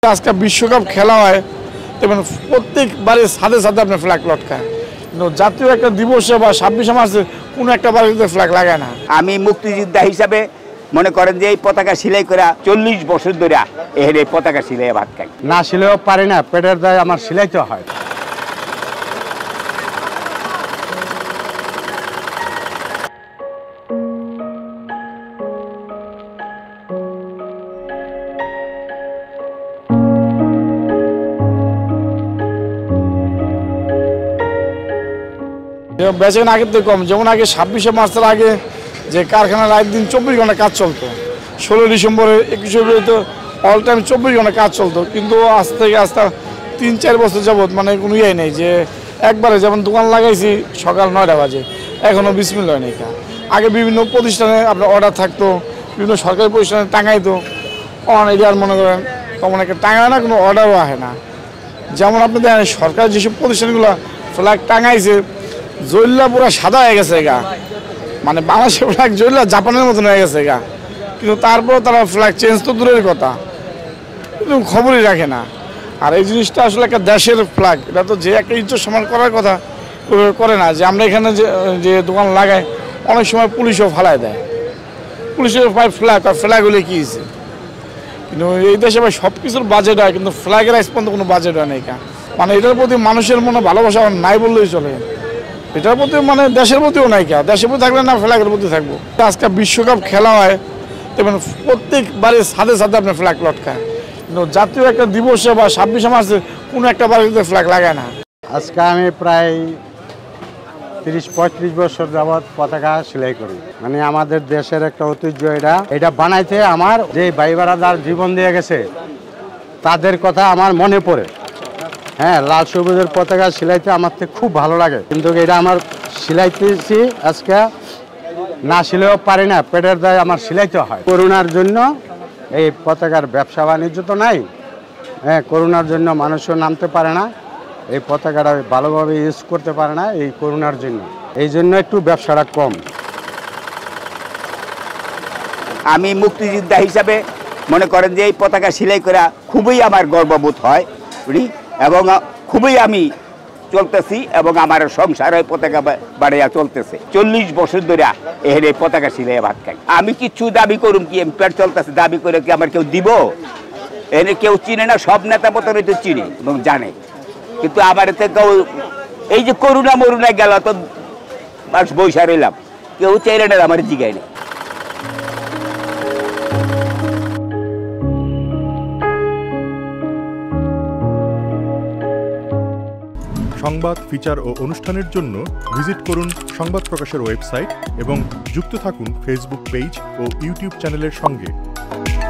আজকে বিশ্বকাপ খেলা হয় তেমন প্রত্যেকবারে সাথে সাথে আপনার ফ্ল্যাগ লটকায়, কিন্তু জাতীয় একটা দিবসে বা 26শে মার্চে কোনো একটা বাড়িতে ফ্ল্যাগ লাগায় না। আমি মুক্তিযোদ্ধা হিসাবে মনে করেন যে এই পতাকা সিলাই করা 40 বছর ধরে এই পতাকা সিলাই ভাত খাই। না সিলাইও পারি না, পেটের দায় আমার সিলাইতে হয়। বেচেন আগের থেকে কম, যেমন আগে 26শে মার্চের আগে যে কারখানার রাত দিন 24 ঘন্টা কাজ চলতো, 16 ডিসেম্বরে 21 ফেব্রুয়ারি তো অল টাইম 24 ঘন্টা কাজ চলতো, কিন্তু আজ থেকে আস্তে 3-4 বছর যাবৎ মানে কোনো ইয়ে নেই যে একবারে যেমন দোকান লাগাইছি সকাল 9টা বাজে এখনও বিসমিল্লাহ নেই। আগে বিভিন্ন প্রতিষ্ঠানে আপনার অর্ডার থাকতো, বিভিন্ন সরকারি প্রতিষ্ঠানে টাঙাইতো, অন এরিয়ার মনে করেন তেমন একটা টাঙায় না, কোনো অর্ডারও আসে না। যেমন আপনি দেখেন সরকার যেসব প্রতিষ্ঠানগুলো ফ্ল্যাগ টাঙাইছে জৈল্লা পুরা সাদা হয়ে গেছে গা, মানে বাংলাদেশের ফ্ল্যাগ জৈল্লা জাপানের মতন হয়ে গেছে গা, কিন্তু তারপর তারা ফ্ল্যাগ চেঞ্জ তো দূরের কথা, কিন্তু খবরই রাখে না। আর এই জিনিসটা আসলে একটা দেশের ফ্ল্যাগ, এটা তো যে একটা ইজ্জত সম্মান করার কথা করে না। যে আমরা এখানে যে দোকান লাগাই অনেক সময় পুলিশও ফালায় দেয়, পুলিশের ভাই ফ্ল্যাগ আর ফ্ল্যাগগুলি কী হয়েছে, কিন্তু এই দেশে ভাই সব কিছুর বাজেট হয়, কিন্তু ফ্ল্যাগের আজ পর্যন্ত কোনো বাজেট হয় না। মানে এটার প্রতি মানুষের মনে ভালোবাসা নাই বললেই চলে, এটার প্রতি মানে দেশের প্রতিও নাই, দেশের প্রতি থাকলে না ফ্ল্যাগের প্রতি থাকবো। আজকে বিশ্বকাপ খেলা হয় তেমন প্রত্যেকবারে সাথে সাথে আপনার ফ্ল্যাগ লটকায়, কিন্তু জাতীয় একটা দিবসে বা 26শে মার্চে কোনো একটা বাড়িতে ফ্ল্যাগ লাগায় না। আজকে আমি প্রায় 30-35 বছর যাবৎ পতাকা সেলাই করি, মানে আমাদের দেশের একটা ঐতিহ্য। এটা বানাইতে আমার যে ভাই বেড়াদার জীবন দিয়ে গেছে তাদের কথা আমার মনে পড়ে। হ্যাঁ, লাল সবুজের পতাকা সেলাইতে আমার তো খুব ভালো লাগে, কিন্তু এটা আমার সেলাইতেছি আজকে না সিলাইও পারি না, পেটের দায় আমার সেলাইতে হয়। করোনার জন্য এই পতাকার ব্যবসা বাণিজ্য তো নাই। হ্যাঁ, করোনার জন্য মানুষও নামতে পারে না, এই পতাকাটা ভালোভাবে ইউজ করতে পারে না এই করোনার জন্য, এই জন্য একটু ব্যবসাটা কম। আমি মুক্তিযোদ্ধা হিসাবে মনে করেন যে এই পতাকা সিলাই করা খুবই আমার গর্ববোধ হয় এবং খুবই আমি চলতেছি এবং আমার সংসার ওই পতাকা বাড়িয়া চলতেছে। 40 বছর ধরে এই পতাকা সিলাই ভাত খাই। আমি কিছু দাবি করুম কি আমি পেট চলতেছে, দাবি করে কি আমার কেউ দিব? এনে কেউ চিনে না, সব নেতা পতনে তো চিনে এবং জানে, কিন্তু আমার কেউ এই যে করুণা মরুণা গেল তো বাস বৈশা রইলাম, কেউ চাইলে না আমার জিগায় না। সংবাদ, ফিচার ও অনুষ্ঠানের জন্য ভিজিট করুন সংবাদ প্রকাশের ওয়েবসাইট এবং যুক্ত থাকুন ফেসবুক পেজ ও ইউটিউব চ্যানেলের সঙ্গে।